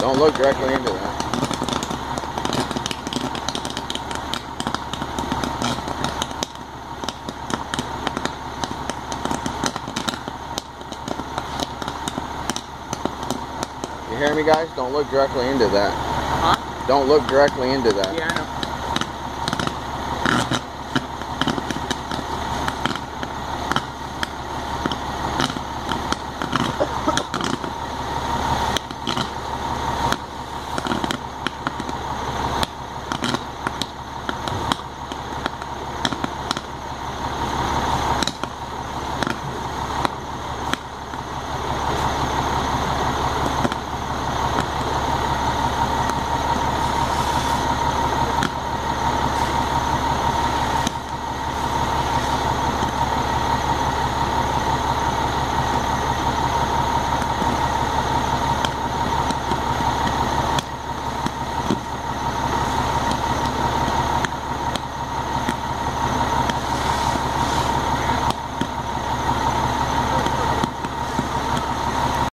Don't look directly into that. You hear me, guys? Don't look directly into that. Huh? Don't look directly into that. Yeah, I know.